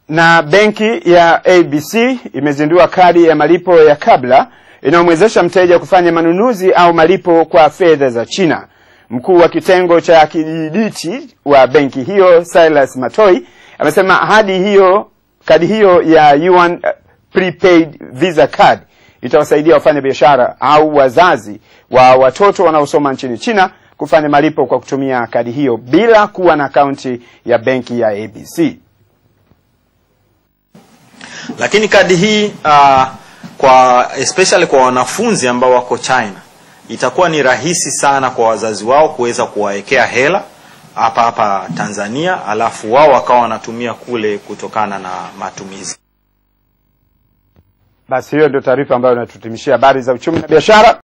Na benki ya ABC imezindua kadi ya malipo ya kabla inayomwezesha mteja kufanya manunuzi au malipo kwa fedha za China. Mkuu wa kitengo cha kidijiti wa benki hiyo, Silas Matoi, amesema kadi hiyo ya Yuan Prepaid Visa Card itawasaidia wafanya biashara au wazazi wa watoto wanaosoma nchini China kufanya malipo kwa kutumia kadi hiyo bila kuwa na akaunti ya benki ya ABC. Lakini kadi hii especially kwa wanafunzi ambao wako China, itakuwa ni rahisi sana kwa wazazi wao kuweza kuwaekea hela hapa Tanzania, alafu wao wakawa wanatumia kule kutokana na matumizi. Basi hiyo ndio taarifa ambayo inatutimishia habari za uchumi na biashara.